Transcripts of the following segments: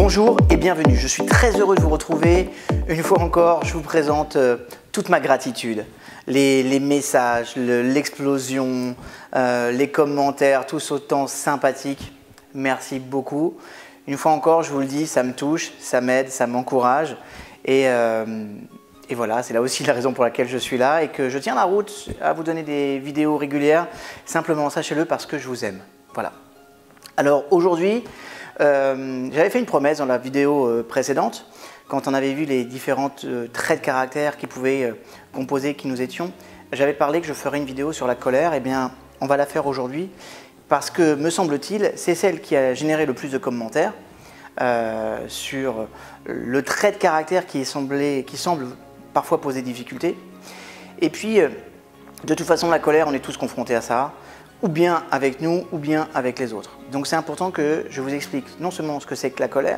Bonjour et bienvenue, je suis très heureux de vous retrouver. Une fois encore, je vous présente toute ma gratitude. Les messages, l'explosion, les commentaires, tous autant sympathiques. Merci beaucoup. Une fois encore, je vous le dis, ça me touche, ça m'aide, ça m'encourage. Et voilà, c'est là aussi la raison pour laquelle je suis là et que je tiens la route à vous donner des vidéos régulières. Simplement, sachez-le, parce que je vous aime. Voilà. Alors aujourd'hui, j'avais fait une promesse dans la vidéo précédente, quand on avait vu les différents traits de caractère qui pouvaient composer qui nous étions. J'avais parlé que je ferais une vidéo sur la colère. Eh bien, on va la faire aujourd'hui parce que, me semble-t-il, c'est celle qui a généré le plus de commentaires sur le trait de caractère qui semble parfois poser difficulté. Et puis, de toute façon, la colère, on est tous confrontés à ça, ou bien avec nous, ou bien avec les autres. Donc c'est important que je vous explique non seulement ce que c'est que la colère,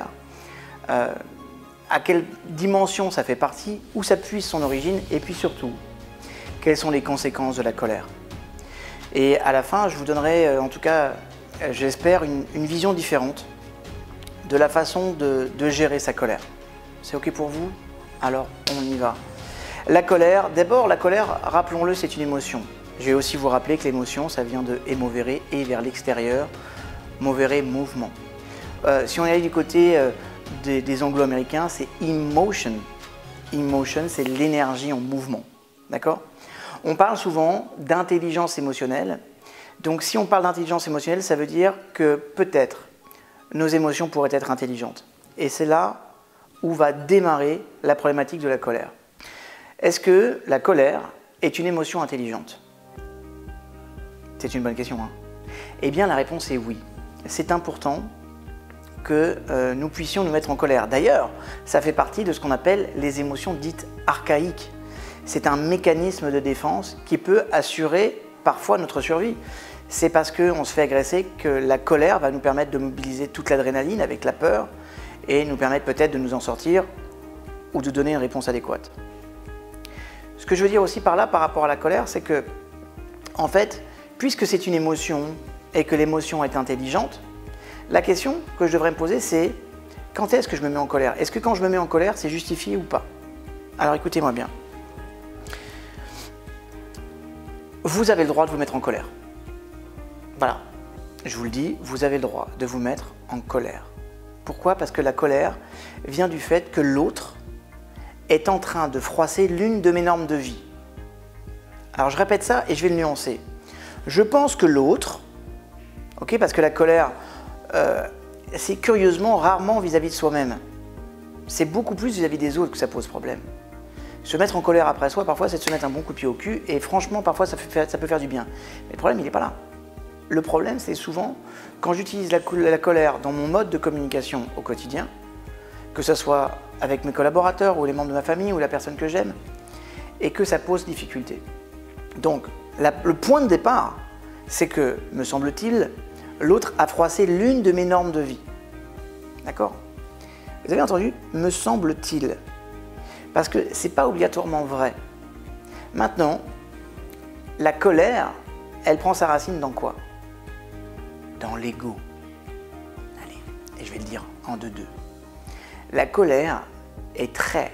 à quelle dimension ça fait partie, où ça puise son origine, et puis surtout, quelles sont les conséquences de la colère. Et à la fin, je vous donnerai, en tout cas, j'espère, une vision différente de la façon de gérer sa colère. C'est OK pour vous? Alors, on y va. La colère, d'abord, la colère, rappelons-le, c'est une émotion. Je vais aussi vous rappeler que l'émotion, ça vient de emovere, et vers l'extérieur, movere, mouvement. Si on est allé du côté des anglo-américains, c'est emotion. Emotion, c'est l'énergie en mouvement. D'accord? On parle souvent d'intelligence émotionnelle. Donc si on parle d'intelligence émotionnelle, ça veut dire que peut-être nos émotions pourraient être intelligentes. Et c'est là où va démarrer la problématique de la colère. Est-ce que la colère est une émotion intelligente? C'est une bonne question, hein? Eh bien, la réponse est oui. C'est important que nous puissions nous mettre en colère. D'ailleurs, ça fait partie de ce qu'on appelle les émotions dites archaïques. C'est un mécanisme de défense qui peut assurer parfois notre survie. C'est parce qu'on se fait agresser que la colère va nous permettre de mobiliser toute l'adrénaline avec la peur et nous permettre peut-être de nous en sortir ou de donner une réponse adéquate. Ce que je veux dire aussi par là, par rapport à la colère, c'est que, en fait, puisque c'est une émotion et que l'émotion est intelligente, la question que je devrais me poser, c'est quand est-ce que je me mets en colère? Est-ce que quand je me mets en colère, c'est justifié ou pas? Alors écoutez-moi bien. Vous avez le droit de vous mettre en colère. Voilà, je vous le dis, vous avez le droit de vous mettre en colère. Pourquoi? Parce que la colère vient du fait que l'autre est en train de froisser l'une de mes normes de vie. Alors je répète ça et je vais le nuancer. Je pense que l'autre, ok, parce que la colère, c'est curieusement rarement vis-à-vis de soi-même. C'est beaucoup plus vis-à-vis des autres que ça pose problème. Se mettre en colère après soi, parfois, c'est de se mettre un bon coup de pied au cul et franchement, parfois, ça peut faire du bien. Mais le problème, il n'est pas là. Le problème, c'est souvent quand j'utilise la colère dans mon mode de communication au quotidien, que ce soit avec mes collaborateurs ou les membres de ma famille ou la personne que j'aime, et que ça pose difficulté. Donc, le point de départ, c'est que, me semble-t-il, l'autre a froissé l'une de mes normes de vie. D'accord? Vous avez entendu? Me semble-t-il. Parce que ce n'est pas obligatoirement vrai. Maintenant, la colère, elle prend sa racine dans quoi? Dans l'ego. Allez, et je vais le dire en deux. La colère est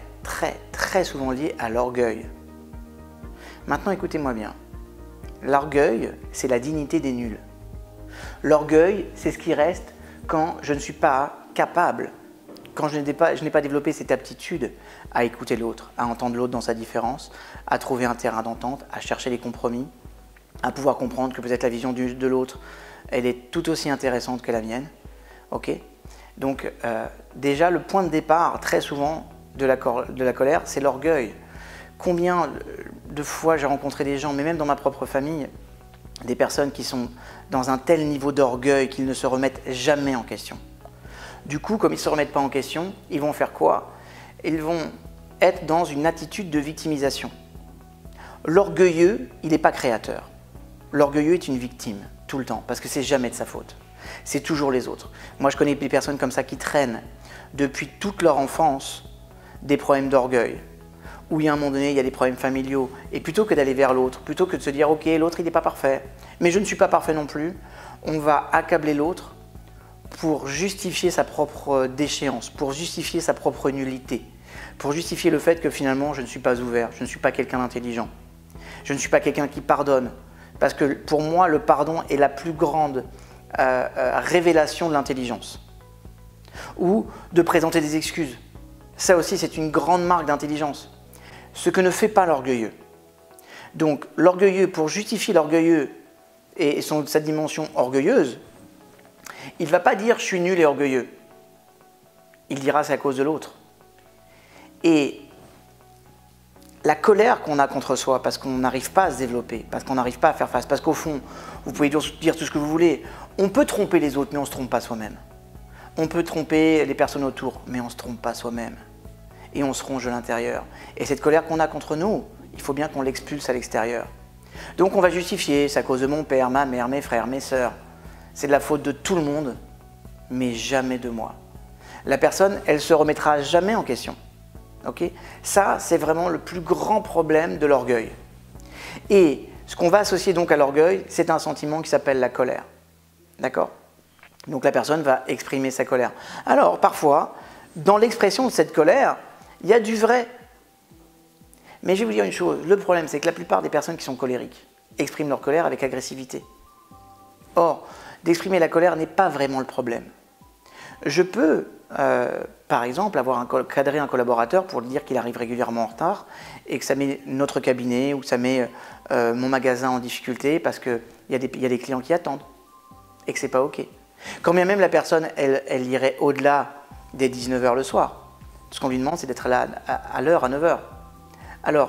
très souvent liée à l'orgueil. Maintenant, écoutez-moi bien. L'orgueil, c'est la dignité des nuls. L'orgueil, c'est ce qui reste quand je ne suis pas capable, quand je n'ai pas développé cette aptitude à écouter l'autre, à entendre l'autre dans sa différence, à trouver un terrain d'entente, à chercher les compromis, à pouvoir comprendre que peut-être la vision de l'autre, elle est tout aussi intéressante que la mienne. Ok? Donc, déjà, le point de départ, très souvent, de la colère, c'est l'orgueil. Combien de fois j'ai rencontré des gens, mais même dans ma propre famille, des personnes qui sont dans un tel niveau d'orgueil qu'ils ne se remettent jamais en question. Du coup, comme ils ne se remettent pas en question, ils vont faire quoi? Ils vont être dans une attitude de victimisation. L'orgueilleux, il n'est pas créateur. L'orgueilleux est une victime, tout le temps, parce que c'est jamais de sa faute. C'est toujours les autres. Moi, je connais des personnes comme ça qui traînent depuis toute leur enfance des problèmes d'orgueil, où il y a un moment donné, il y a des problèmes familiaux, et plutôt que d'aller vers l'autre, plutôt que de se dire « Ok, l'autre, il n'est pas parfait, mais je ne suis pas parfait non plus », on va accabler l'autre pour justifier sa propre déchéance, pour justifier sa propre nullité, pour justifier le fait que finalement je ne suis pas ouvert, je ne suis pas quelqu'un d'intelligent, je ne suis pas quelqu'un qui pardonne. Parce que pour moi, le pardon est la plus grande révélation de l'intelligence. Ou de présenter des excuses. Ça aussi, c'est une grande marque d'intelligence. Ce que ne fait pas l'orgueilleux. Donc, l'orgueilleux, pour justifier l'orgueilleux et sa dimension orgueilleuse, il ne va pas dire « je suis nul et orgueilleux ». Il dira « c'est à cause de l'autre ». Et la colère qu'on a contre soi, parce qu'on n'arrive pas à se développer, parce qu'on n'arrive pas à faire face, parce qu'au fond, vous pouvez dire tout ce que vous voulez, on peut tromper les autres, mais on ne se trompe pas soi-même. On peut tromper les personnes autour, mais on ne se trompe pas soi-même. Et on se ronge de l'intérieur. Et cette colère qu'on a contre nous, il faut bien qu'on l'expulse à l'extérieur. Donc on va justifier, c'est à cause de mon père, ma mère, mes frères, mes sœurs. C'est de la faute de tout le monde, mais jamais de moi. La personne, elle ne se remettra jamais en question. Okay? Ça, c'est vraiment le plus grand problème de l'orgueil. Et ce qu'on va associer donc à l'orgueil, c'est un sentiment qui s'appelle la colère. D'accord? Donc la personne va exprimer sa colère. Alors, parfois, dans l'expression de cette colère, il y a du vrai. Mais je vais vous dire une chose, le problème, c'est que la plupart des personnes qui sont colériques expriment leur colère avec agressivité. Or, d'exprimer la colère n'est pas vraiment le problème. Je peux, par exemple, cadrer un collaborateur pour lui dire qu'il arrive régulièrement en retard et que ça met notre cabinet ou ça met mon magasin en difficulté parce qu'il y a des clients qui attendent et que c'est pas OK. Quand bien même la personne, elle irait au-delà des 19 h le soir. Ce qu'on lui demande, c'est d'être là à l'heure, à 9 h. Alors,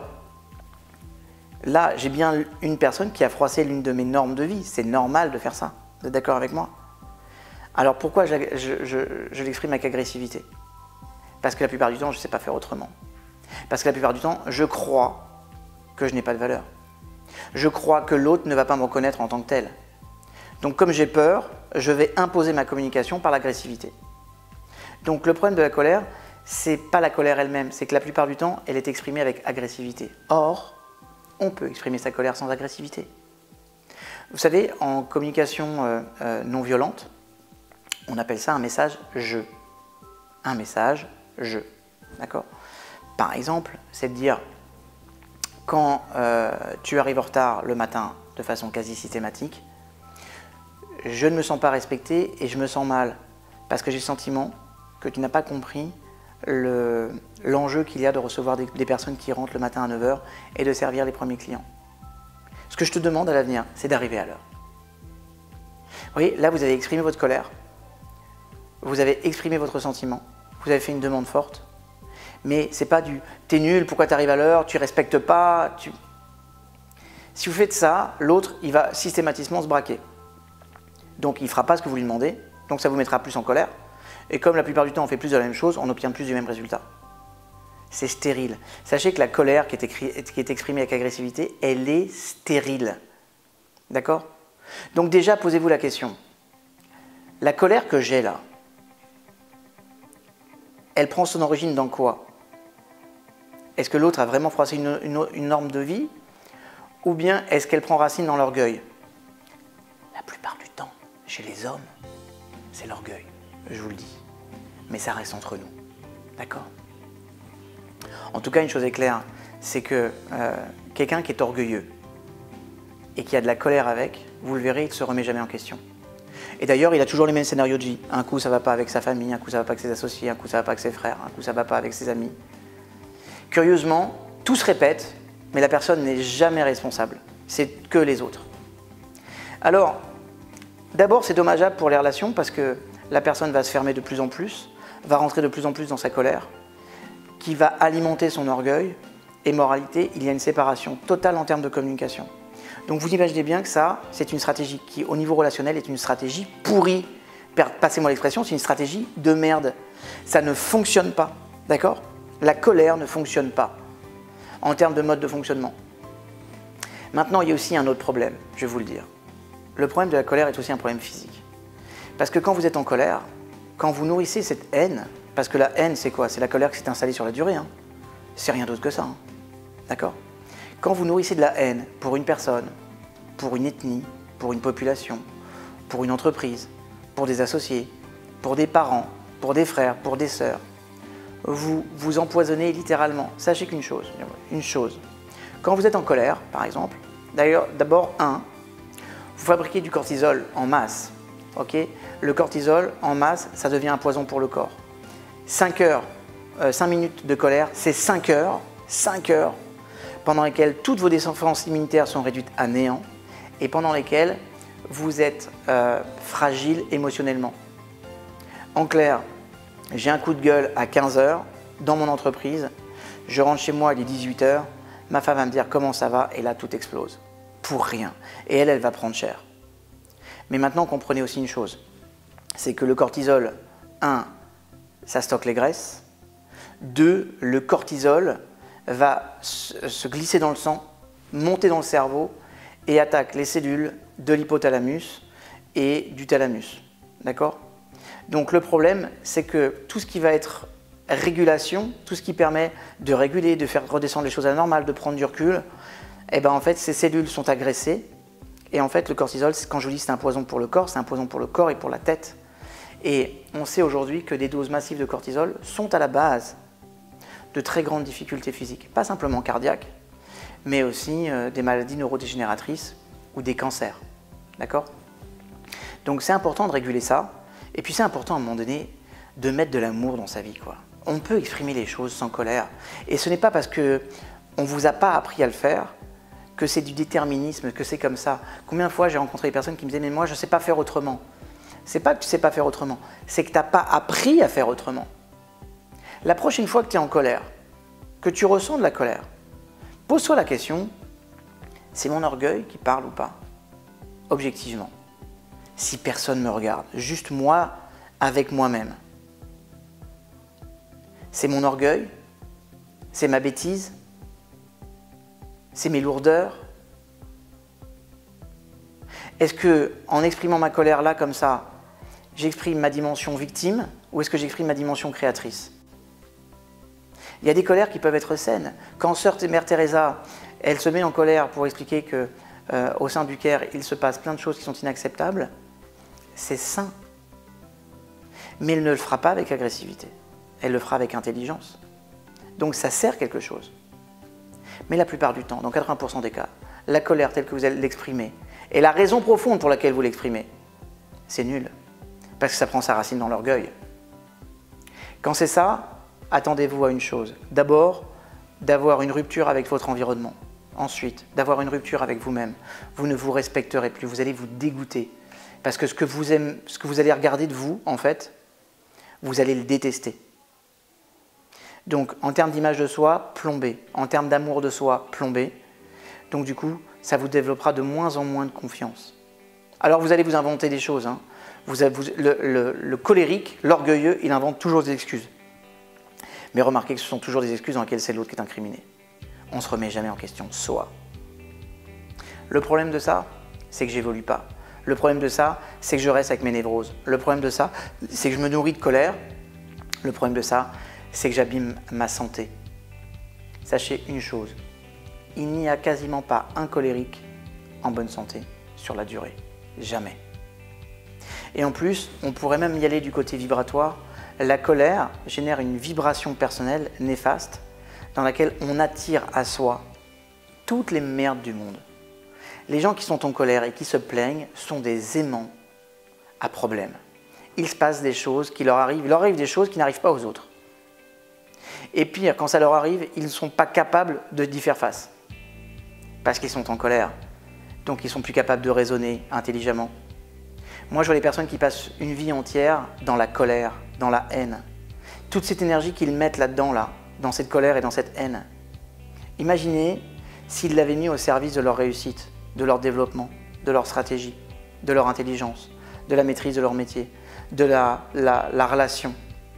là, j'ai bien une personne qui a froissé l'une de mes normes de vie. C'est normal de faire ça. Vous êtes d'accord avec moi? Alors pourquoi je l'exprime avec agressivité? Parce que la plupart du temps, je ne sais pas faire autrement. Parce que la plupart du temps, je crois que je n'ai pas de valeur. Je crois que l'autre ne va pas me reconnaître en tant que tel. Donc comme j'ai peur, je vais imposer ma communication par l'agressivité. Donc le problème de la colère, c'est pas la colère elle-même, c'est que la plupart du temps, elle est exprimée avec agressivité. Or, on peut exprimer sa colère sans agressivité. Vous savez, en communication non violente, on appelle ça un message « je ». Un message « je ». D'accord? Par exemple, c'est de dire, quand tu arrives en retard le matin de façon quasi systématique, je ne me sens pas respecté et je me sens mal parce que j'ai le sentiment que tu n'as pas compris l'enjeu qu'il y a de recevoir des personnes qui rentrent le matin à 9 h et de servir les premiers clients. Ce que je te demande à l'avenir, c'est d'arriver à l'heure. Vous voyez, là vous avez exprimé votre colère, vous avez exprimé votre sentiment, vous avez fait une demande forte, mais c'est pas du « t'es nul, pourquoi tu arrives à l'heure, tu respectes pas ». Si vous faites ça, l'autre, il va systématiquement se braquer. Donc il ne fera pas ce que vous lui demandez, donc ça vous mettra plus en colère. Et comme la plupart du temps on fait plus de la même chose, on obtient plus du même résultat. C'est stérile. Sachez que la colère qui est exprimée avec agressivité, elle est stérile. D'accord? Donc déjà, posez-vous la question. La colère que j'ai là, elle prend son origine dans quoi? Est-ce que l'autre a vraiment froissé une norme de vie? Ou bien est-ce qu'elle prend racine dans l'orgueil? La plupart du temps, chez les hommes, c'est l'orgueil, je vous le dis. Mais ça reste entre nous, d'accord? En tout cas, une chose est claire, c'est que quelqu'un qui est orgueilleux et qui a de la colère avec, vous le verrez, il ne se remet jamais en question. Et d'ailleurs, il a toujours les mêmes scénarios de vie. Un coup, ça ne va pas avec sa famille, un coup, ça ne va pas avec ses associés, un coup, ça ne va pas avec ses frères, un coup, ça ne va pas avec ses amis. Curieusement, tout se répète, mais la personne n'est jamais responsable. C'est que les autres. Alors, d'abord, c'est dommageable pour les relations parce que la personne va se fermer de plus en plus, va rentrer de plus en plus dans sa colère, qui va alimenter son orgueil, et moralité, il y a une séparation totale en termes de communication. Donc vous imaginez bien que ça, c'est une stratégie qui, au niveau relationnel, est une stratégie pourrie. Passez-moi l'expression, c'est une stratégie de merde. Ça ne fonctionne pas, d'accord? La colère ne fonctionne pas en termes de mode de fonctionnement. Maintenant, il y a aussi un autre problème, je vais vous le dire. Le problème de la colère est aussi un problème physique. Parce que quand vous êtes en colère, quand vous nourrissez cette haine, parce que la haine, c'est quoi? C'est la colère qui s'est installée sur la durée. Hein. C'est rien d'autre que ça. Hein. D'accord? Quand vous nourrissez de la haine pour une personne, pour une ethnie, pour une population, pour une entreprise, pour des associés, pour des parents, pour des frères, pour des sœurs, vous vous empoisonnez littéralement. Sachez qu'une chose, quand vous êtes en colère, par exemple, d'ailleurs, d'abord, vous fabriquez du cortisol en masse. Okay, le cortisol en masse, ça devient un poison pour le corps. 5 minutes de colère, c'est 5 heures pendant lesquelles toutes vos défenses immunitaires sont réduites à néant et pendant lesquelles vous êtes fragile émotionnellement. En clair, j'ai un coup de gueule à 15 heures dans mon entreprise, je rentre chez moi, il est 18 heures, ma femme va me dire comment ça va et là tout explose. Pour rien. Et elle va prendre cher. Mais maintenant, comprenez aussi une chose, c'est que le cortisol, 1, ça stocke les graisses, 2, le cortisol va se glisser dans le sang, monter dans le cerveau et attaque les cellules de l'hypothalamus et du thalamus. D'accord ? Donc le problème, c'est que tout ce qui va être régulation, tout ce qui permet de réguler, de faire redescendre les choses à la normale, de prendre du recul, eh ben en fait, ces cellules sont agressées. Et en fait, le cortisol, quand je vous dis c'est un poison pour le corps, c'est un poison pour le corps et pour la tête. Et on sait aujourd'hui que des doses massives de cortisol sont à la base de très grandes difficultés physiques. Pas simplement cardiaques, mais aussi des maladies neurodégénératrices ou des cancers. D'accord ? Donc c'est important de réguler ça. Et puis c'est important à un moment donné de mettre de l'amour dans sa vie, quoi. On peut exprimer les choses sans colère. Et ce n'est pas parce qu'on ne vous a pas appris à le faire que c'est du déterminisme, que c'est comme ça. Combien de fois j'ai rencontré des personnes qui me disaient « mais moi je ne sais pas faire autrement ». C'est pas que tu ne sais pas faire autrement, c'est que tu n'as pas appris à faire autrement. La prochaine fois que tu es en colère, que tu ressens de la colère, pose-toi la question, c'est mon orgueil qui parle ou pas? Objectivement. Si personne ne me regarde, juste moi avec moi-même. C'est mon orgueil? C'est ma bêtise? C'est mes lourdeurs? Est-ce que, en exprimant ma colère là, comme ça, j'exprime ma dimension victime ou est-ce que j'exprime ma dimension créatrice? Il y a des colères qui peuvent être saines. Quand Sœur Mère Teresa, elle se met en colère pour expliquer qu'au sein du Caire, il se passe plein de choses qui sont inacceptables, c'est sain. Mais elle ne le fera pas avec agressivité. Elle le fera avec intelligence. Donc ça sert quelque chose. Mais la plupart du temps, dans 80% des cas, la colère telle que vous allez l'exprimer, et la raison profonde pour laquelle vous l'exprimez, c'est nul. Parce que ça prend sa racine dans l'orgueil. Quand c'est ça, attendez-vous à une chose. D'abord, d'avoir une rupture avec votre environnement. Ensuite, d'avoir une rupture avec vous-même. Vous ne vous respecterez plus, vous allez vous dégoûter. Parce que ce que vous allez regarder de vous, en fait, vous allez le détester. Donc, en termes d'image de soi, plombé. En termes d'amour de soi, plombé. Donc, du coup, ça vous développera de moins en moins de confiance. Alors, vous allez vous inventer des choses. Hein. Le colérique, l'orgueilleux, il invente toujours des excuses. Mais remarquez que ce sont toujours des excuses dans lesquelles c'est l'autre qui est incriminé. On ne se remet jamais en question, soi. Le problème de ça, c'est que j'évolue pas. Le problème de ça, c'est que je reste avec mes névroses. Le problème de ça, c'est que je me nourris de colère. Le problème de ça, c'est que j'abîme ma santé. Sachez une chose, il n'y a quasiment pas un colérique en bonne santé sur la durée. Jamais. Et en plus, on pourrait même y aller du côté vibratoire. La colère génère une vibration personnelle néfaste dans laquelle on attire à soi toutes les merdes du monde. Les gens qui sont en colère et qui se plaignent sont des aimants à problème. Il se passe des choses qui leur arrivent, il leur arrive des choses qui n'arrivent pas aux autres. Et pire, quand ça leur arrive, ils ne sont pas capables d'y faire face. Parce qu'ils sont en colère. Donc ils ne sont plus capables de raisonner intelligemment. Moi, je vois les personnes qui passent une vie entière dans la colère, dans la haine. Toute cette énergie qu'ils mettent là-dedans, dans cette colère et dans cette haine. Imaginez s'ils l'avaient mis au service de leur réussite, de leur développement, de leur stratégie, de leur intelligence, de la maîtrise de leur métier, de la relation.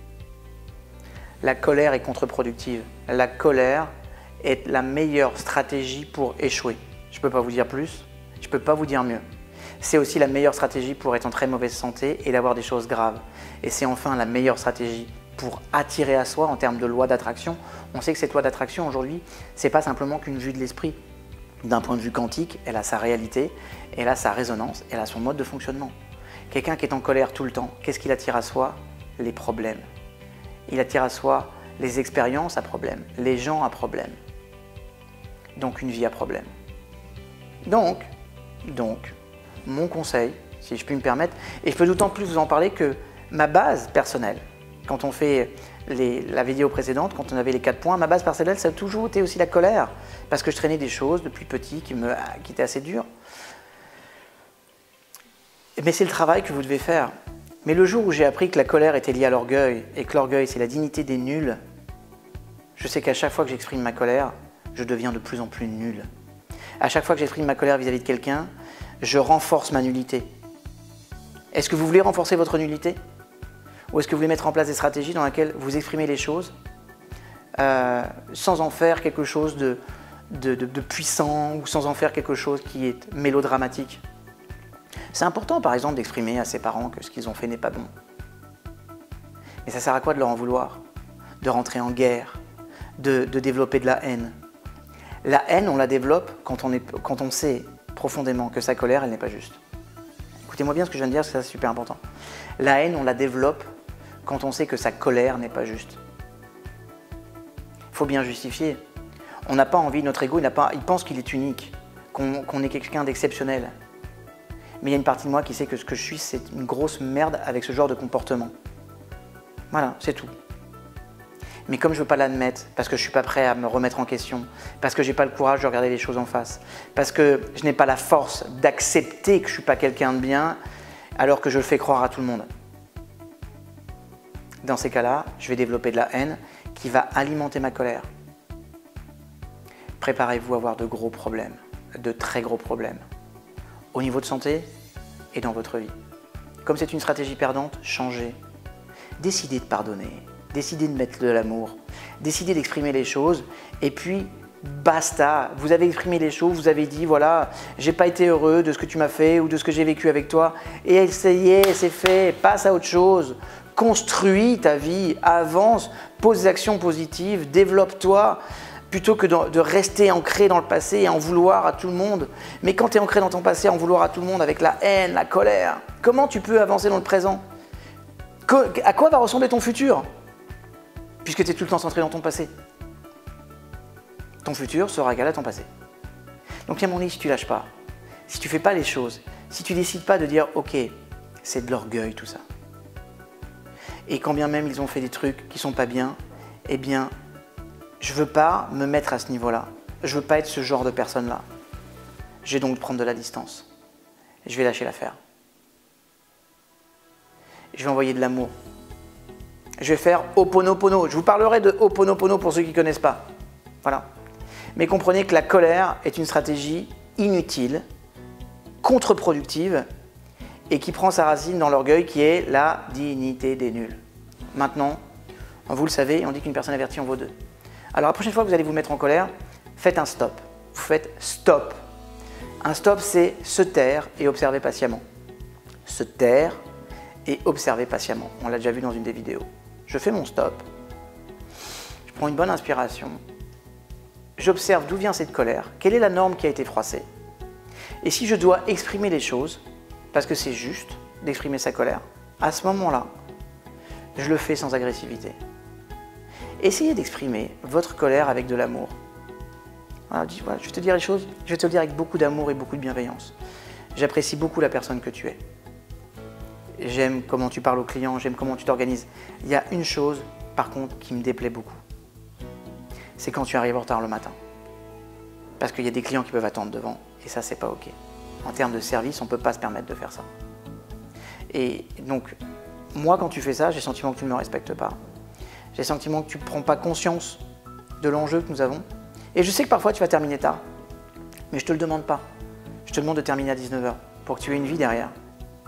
La colère est contre-productive. La colère est la meilleure stratégie pour échouer. Je ne peux pas vous dire plus, je ne peux pas vous dire mieux. C'est aussi la meilleure stratégie pour être en très mauvaise santé et d'avoir des choses graves. Et c'est enfin la meilleure stratégie pour attirer à soi en termes de loi d'attraction. On sait que cette loi d'attraction aujourd'hui, ce n'est pas simplement qu'une vue de l'esprit. D'un point de vue quantique, elle a sa réalité, elle a sa résonance, elle a son mode de fonctionnement. Quelqu'un qui est en colère tout le temps, qu'est-ce qu'il attire à soi? Les problèmes. Il attire à soi les expériences à problème, les gens à problème. Donc une vie à problème. Donc, mon conseil, si je puis me permettre, et je peux d'autant plus vous en parler que ma base personnelle, quand on fait la vidéo précédente, quand on avait les 4 points, ma base personnelle, ça a toujours été aussi la colère, parce que je traînais des choses depuis petit qui étaient assez dures. Mais c'est le travail que vous devez faire. Mais le jour où j'ai appris que la colère était liée à l'orgueil, et que l'orgueil c'est la dignité des nuls, je sais qu'à chaque fois que j'exprime ma colère, je deviens de plus en plus nul. À chaque fois que j'exprime ma colère vis-à-vis de quelqu'un, je renforce ma nullité. Est-ce que vous voulez renforcer votre nullité? Ou est-ce que vous voulez mettre en place des stratégies dans lesquelles vous exprimez les choses sans en faire quelque chose de puissant ou sans en faire quelque chose qui est mélodramatique? C'est important par exemple d'exprimer à ses parents que ce qu'ils ont fait n'est pas bon. Mais ça sert à quoi de leur en vouloir? De rentrer en guerre, de développer de la haine. La haine, on la développe quand on sait profondément que sa colère, elle n'est pas juste. Écoutez-moi bien ce que je viens de dire, parce que c'est super important. La haine, on la développe quand on sait que sa colère n'est pas juste. Il faut bien justifier. On n'a pas envie, notre ego, il pense qu'il est unique, qu'on est quelqu'un d'exceptionnel. Mais il y a une partie de moi qui sait que ce que je suis, c'est une grosse merde avec ce genre de comportement. Voilà, c'est tout. Mais comme je ne veux pas l'admettre, parce que je ne suis pas prêt à me remettre en question, parce que je n'ai pas le courage de regarder les choses en face, parce que je n'ai pas la force d'accepter que je ne suis pas quelqu'un de bien, alors que je le fais croire à tout le monde. Dans ces cas-là, je vais développer de la haine qui va alimenter ma colère. Préparez-vous à avoir de gros problèmes, de très gros problèmes, au niveau de santé et dans votre vie. Comme c'est une stratégie perdante, changez. Décidez de pardonner. Décidez de mettre de l'amour, décidez d'exprimer les choses et puis basta. Vous avez exprimé les choses, vous avez dit voilà, j'ai pas été heureux de ce que tu m'as fait ou de ce que j'ai vécu avec toi et ça y est, c'est fait, passe à autre chose. Construis ta vie, avance, pose des actions positives, développe-toi plutôt que de rester ancré dans le passé et en vouloir à tout le monde. Mais quand tu es ancré dans ton passé, en vouloir à tout le monde avec la haine, la colère, comment tu peux avancer dans le présent? À quoi va ressembler ton futur? Puisque tu es tout le temps centré dans ton passé. Ton futur sera égal à ton passé. Donc à mon avis, si tu lâches pas, si tu fais pas les choses, si tu décides pas de dire ok, c'est de l'orgueil tout ça. Et quand bien même ils ont fait des trucs qui sont pas bien, eh bien, je veux pas me mettre à ce niveau-là. Je veux pas être ce genre de personne-là. Je vais donc prendre de la distance. Je vais lâcher l'affaire. Je vais envoyer de l'amour. Je vais faire Ho'oponopono. Je vous parlerai de Ho'oponopono pour ceux qui ne connaissent pas. Voilà. Mais comprenez que la colère est une stratégie inutile, contre-productive et qui prend sa racine dans l'orgueil qui est la dignité des nuls. Maintenant, vous le savez, on dit qu'une personne avertie en vaut deux. Alors la prochaine fois que vous allez vous mettre en colère, faites un stop. Vous faites stop. Un stop, c'est se taire et observer patiemment. Se taire et observer patiemment. On l'a déjà vu dans une des vidéos. Je fais mon stop, je prends une bonne inspiration, j'observe d'où vient cette colère, quelle est la norme qui a été froissée. Et si je dois exprimer les choses, parce que c'est juste d'exprimer sa colère, à ce moment-là, je le fais sans agressivité. Essayez d'exprimer votre colère avec de l'amour. Voilà, je vais te dire les choses, je vais te le dire avec beaucoup d'amour et beaucoup de bienveillance. J'apprécie beaucoup la personne que tu es. J'aime comment tu parles aux clients, j'aime comment tu t'organises. Il y a une chose, par contre, qui me déplaît beaucoup. C'est quand tu arrives en retard le matin. Parce qu'il y a des clients qui peuvent attendre devant, et ça, c'est pas OK. En termes de service, on ne peut pas se permettre de faire ça. Et donc, moi, quand tu fais ça, j'ai le sentiment que tu ne me respectes pas. J'ai le sentiment que tu ne prends pas conscience de l'enjeu que nous avons. Et je sais que parfois, tu vas terminer tard. Mais je ne te le demande pas. Je te demande de terminer à 19 h pour que tu aies une vie derrière. D'accord ?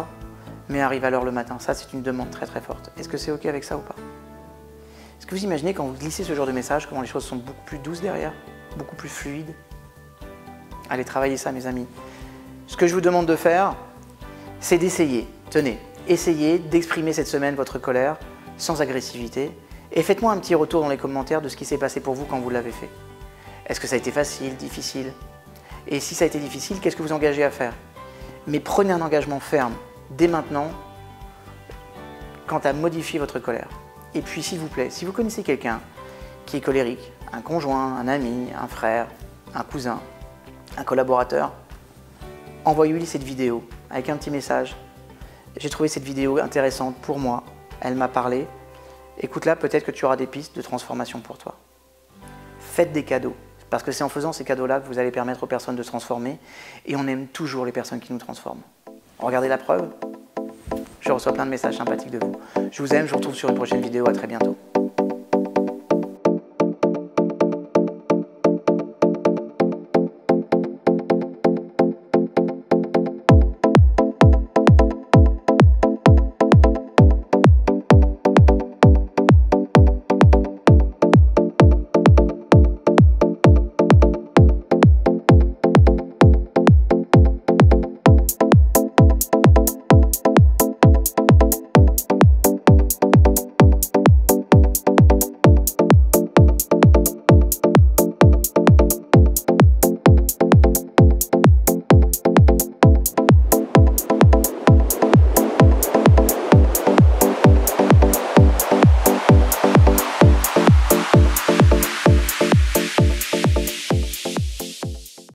Mais arrive à l'heure le matin. Ça, c'est une demande très très forte. Est-ce que c'est OK avec ça ou pas? Est-ce que vous imaginez quand vous glissez ce genre de message, comment les choses sont beaucoup plus douces derrière, beaucoup plus fluides? Allez, travaillez ça, mes amis. Ce que je vous demande de faire, c'est d'essayer. Tenez, essayez d'exprimer cette semaine votre colère sans agressivité et faites-moi un petit retour dans les commentaires de ce qui s'est passé pour vous quand vous l'avez fait. Est-ce que ça a été facile, difficile? Et si ça a été difficile, qu'est-ce que vous engagez à faire? Mais prenez un engagement ferme. dès maintenant quant à modifier votre colère. Et puis s'il vous plaît, si vous connaissez quelqu'un qui est colérique, un conjoint, un ami, un frère, un cousin, un collaborateur, envoyez-lui cette vidéo avec un petit message. J'ai trouvé cette vidéo intéressante pour moi, elle m'a parlé. Écoute-la, peut-être que tu auras des pistes de transformation pour toi. Faites des cadeaux, parce que c'est en faisant ces cadeaux-là que vous allez permettre aux personnes de se transformer, et on aime toujours les personnes qui nous transforment. Regardez la preuve. Je reçois plein de messages sympathiques de vous. Je vous aime, je vous retrouve sur une prochaine vidéo, à très bientôt.